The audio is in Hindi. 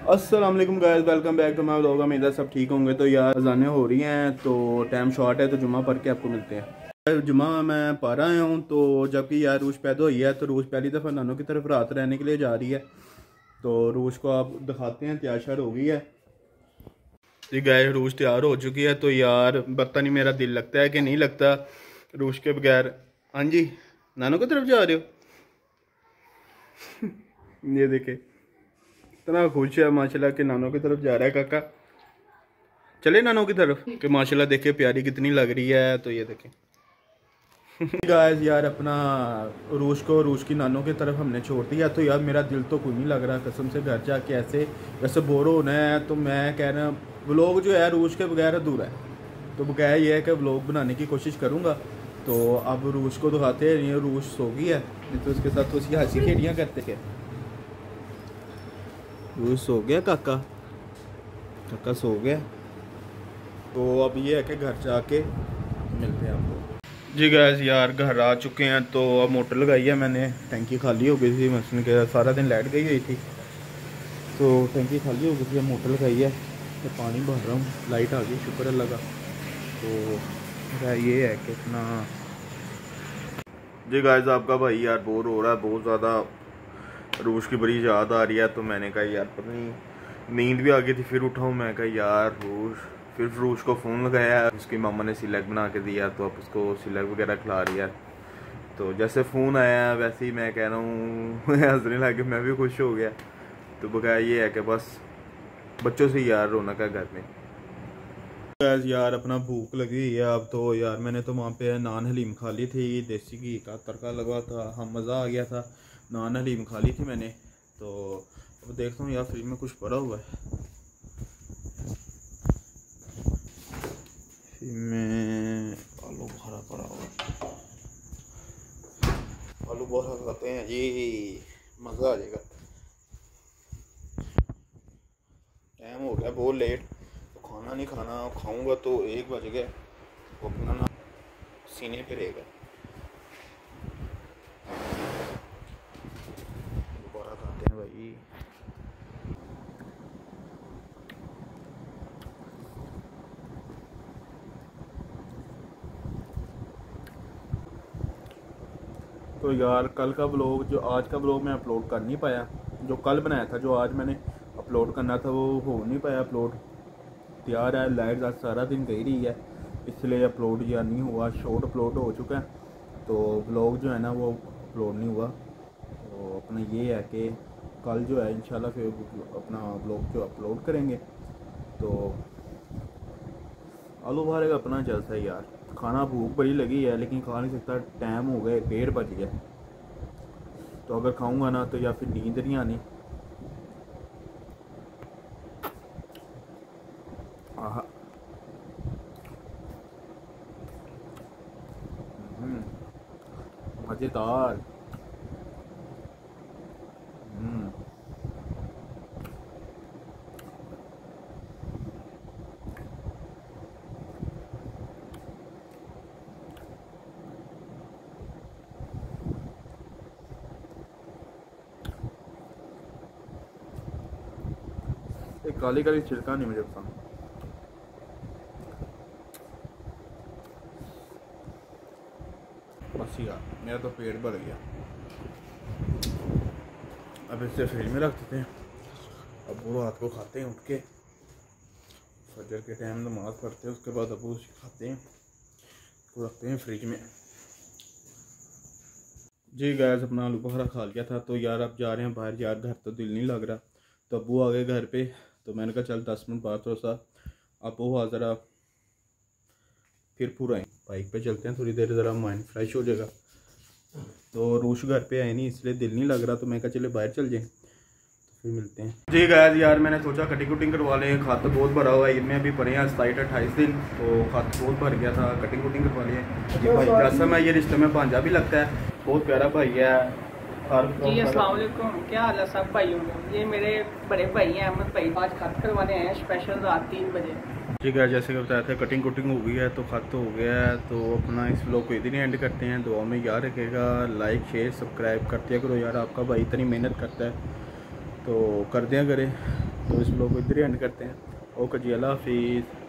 अस्सलाम वालेकुम guys, welcome back to my vlog. उम्मीद है सब ठीक होंगे। तो यार अज़ानें हो रही हैं तो टाइम शॉर्ट है, तो जुम्मा पढ़ के आपको मिलते हैं। जुम्मा मैं पढ़ रहा हूँ तो जबकि यार रूश पैदा हुई है तो रूश पहली दफ़ा नानों की तरफ रात रहने के लिए जा रही है। तो रूश को आप दिखाते हैं, तैयार शार हो गई है जी गाइस। रूश तैयार हो चुकी है। तो यार पता नहीं मेरा दिल लगता है कि नहीं लगता रूश के बगैर। हाँ जी, नानों की तरफ जा रहे हो? ये देखे इतना खुश है माशाल्लाह कि नानों की तरफ जा रहा है। काका चले नानों की तरफ कि माशाल्लाह देखे प्यारी कितनी लग रही है। तो ये देखें गाइस, यार अपना रूश की नानों की तरफ हमने छोड़ दिया। तो यार मेरा दिल तो कोई नहीं लग रहा कसम से। घर जाके ऐसे वैसे बोर होना है। तो मैं कह रहा व्लॉग जो है रूश के बगैर अधूरा है। तो बकाया ये है कि व्लॉग बनाने की कोशिश करूँगा। तो अब रूश को दिखाते हैं। ये रूश सो गई है, नहीं तो उसके साथ तो उसकी हंसी खेलियाँ करते थे। रूश सो गया, काका सो गया। तो अब ये है कि घर जाके मिलते हैं आपको जी गाइस। यार घर आ चुके हैं। तो अब मोटर लगाई है मैंने, टंकी खाली हो गई थी मशीन के, सारा दिन लाइट गई हुई थी तो टंकी खाली हो गई थी। अब मोटर लगाई है तो पानी भर रहा हूँ, लाइट आ गई, शुक्र अल्लाह का। तो ये है कि इतना जी गाइस आपका भाई यार बोर हो रहा है बहुत ज़्यादा। रूश की बड़ी याद आ रही है। तो मैंने कहा यार पता नहीं नींद भी आ गई थी, फिर उठाऊँ। मैं कहा यार फिर रूश को फ़ोन लगाया, उसकी मामा ने सिलक बना के दिया तो अब उसको सिलक वगैरह खिला रही है। तो जैसे फ़ोन आया वैसे ही मैं कह रहा हूँ हंसने लगे, मैं भी खुश हो गया। तो बकाया ये है कि बस बच्चों से यार रौनक है घर में। यार अपना भूख लगी हुई है अब। तो यार मैंने तो वहाँ पे नान हलीम खा ली थी, देसी घी का तड़का लगा था, हाँ मज़ा आ गया था। नान हलीम खा ली थी मैंने। तो अब देखता हूँ यार फ्रिज में कुछ पड़ा हुआ है, में आलू बुखारा पड़ा हुआ। आलू बुखारा खाते हैं जी, मज़ा आ जाएगा। टाइम हो गया बहुत लेट, तो खाना नहीं खाना, खाऊंगा तो 1 बज गया। वो अपना ना सीने पे रहेगा। बुखारा खाते हैं भाई। तो यार कल का ब्लॉग जो आज का ब्लॉग मैं अपलोड कर नहीं पाया, जो कल बनाया था, जो आज मैंने अपलोड करना था वो हो नहीं पाया अपलोड। तैयार है, लाइट आज सारा दिन गई रही है इसलिए अपलोड या नहीं हुआ। शॉर्ट अपलोड हो चुका है तो ब्लॉग जो है ना वो अपलोड नहीं हुआ। तो अपना ये है कि कल जो है इंशाल्लाह फिर अपना ब्लॉग जो अपलोड करेंगे। तो आलू बुखारे का अपना जलसा है यार। खाना भूख बड़ी लगी है लेकिन खा नहीं सकता, टाइम हो गए, 1:30 बज गया। तो अगर खाऊंगा ना तो या फिर नींद नहीं आनी। आहा मज़ेदार। एक काली काली छिलका नहीं मुझे पसंद। बस यार मेरा तो पेट भर गया। अब इसे फ्रिज में रख देते हैं। अब वो रात को खाते हैं उठ के, फजर के टाइम नमाज पढ़ते हैं, उसके बाद अब उसे खाते हैं, उसको रखते हैं फ्रिज में जी। गैस अपना आलू बुखारा खा लिया था। तो यार अब जा रहे हैं बाहर। यार घर तो दिल नहीं लग रहा। तो अबू आ गए घर पे। तो मैंने कहा चल 10 मिनट बाद थोड़ा सा अबू आ ज़रा फिर पूरा बाइक पे चलते हैं, थोड़ी देर ज़रा माइंड फ्रेश हो जाएगा। तो रूश घर पे आए नहीं इसलिए दिल नहीं लग रहा। तो मैं कहा चले बाहर चल जाए, तो फिर मिलते हैं जी। गैस यार मैंने सोचा कटिंग कुटिंग करवा लें, खत बहुत भरा हुआ है। इनमें अभी पड़े हैं 27-28 दिन, तो खत बहुत भर गया था, कटिंग कुटिंग करवा लें। ये भाई कसम है, ये रिश्ते में भांजा भी लगता है, बहुत प्यारा भाई है। जी अस्सलाम वालेकुम, क्या हाल है सब भाइयों को। ये मेरे बड़े भाई हैं अहमद भाई, आज खत करवाने आए हैं स्पेशल रात 3 बजे। ठीक है, जैसे कि बताया था कटिंग कुटिंग हो गई है तो खत हो गया है। तो अपना इस व्लॉग को इधर ही एंड करते हैं। दुआ में याद रखेगा, लाइक शेयर सब्सक्राइब करते करो यार। आपका भाई इतनी मेहनत करता है तो कर दिया करे। तो इस ब्लॉग को इधर ही एंड करते हैं। ओके जी, अल्लाह हाफिज़।